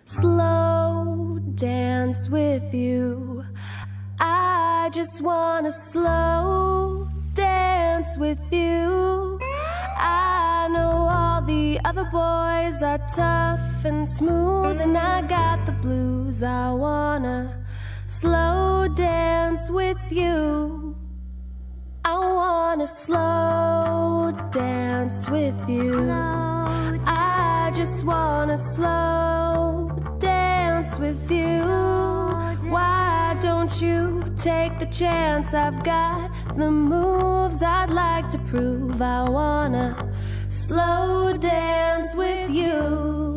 slow dance with you. I just wanna slow dance with you. I know all the other boys are tough and smooth, and I got the blues. I wanna slow dance with you. I wanna slow dance with you. I just wanna slow dance with you. Why don't you take the chance? I've got the moves I'd like to prove. I wanna slow dance with you.